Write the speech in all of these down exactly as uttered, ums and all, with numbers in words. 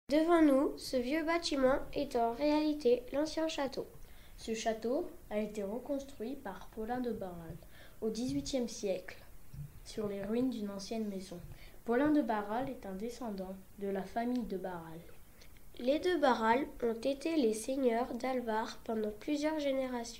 Devant nous, ce vieux bâtiment est en réalité l'ancien château. Ce château a été reconstruit par Paulin de Barral au dix-huitième siècle sur les ruines d'une ancienne maison. Paulin de Barral est un descendant de la famille de Barral. Les de Barral ont été les seigneurs d'Alvar pendant plusieurs générations.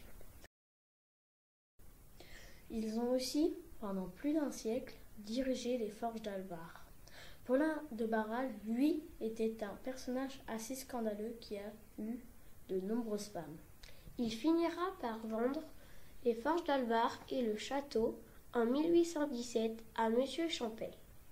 Ils ont aussi, pendant plus d'un siècle, dirigé les forges d'Alvar. Paulin de Barral, lui, était un personnage assez scandaleux qui a eu de nombreuses femmes. Il finira par vendre les forges d'Alvar et le château en mille huit cent dix-sept à Monsieur Champel.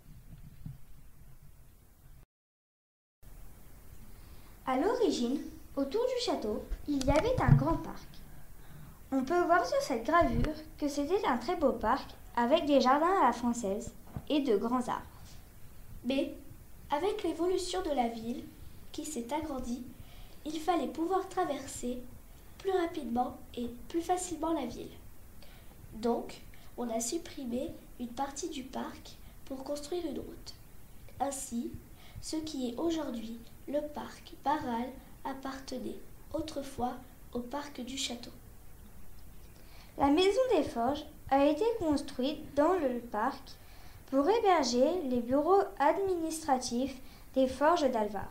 À l'origine, autour du château, il y avait un grand parc. On peut voir sur cette gravure que c'était un très beau parc avec des jardins à la française et de grands arbres. Mais, avec l'évolution de la ville, qui s'est agrandie, il fallait pouvoir traverser plus rapidement et plus facilement la ville. Donc, on a supprimé une partie du parc pour construire une route. Ainsi, ce qui est aujourd'hui le parc Barral appartenait autrefois au parc du château. La maison des forges a été construite dans le parc pour héberger les bureaux administratifs des forges d'Alvar.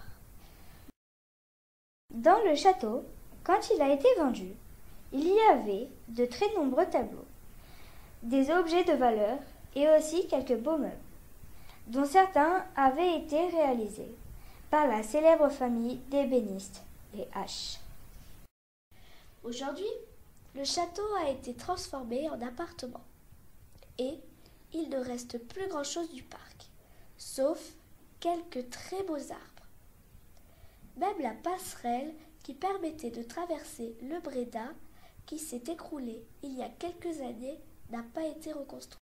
Dans le château, quand il a été vendu, il y avait de très nombreux tableaux, des objets de valeur et aussi quelques beaux meubles, dont certains avaient été réalisés par la célèbre famille d'ébénistes, les H. Aujourd'hui, le château a été transformé en appartement et il ne reste plus grand-chose du parc, sauf quelques très beaux arbres. Même la passerelle qui permettait de traverser le Bréda, qui s'est écroulé il y a quelques années, n'a pas été reconstruite.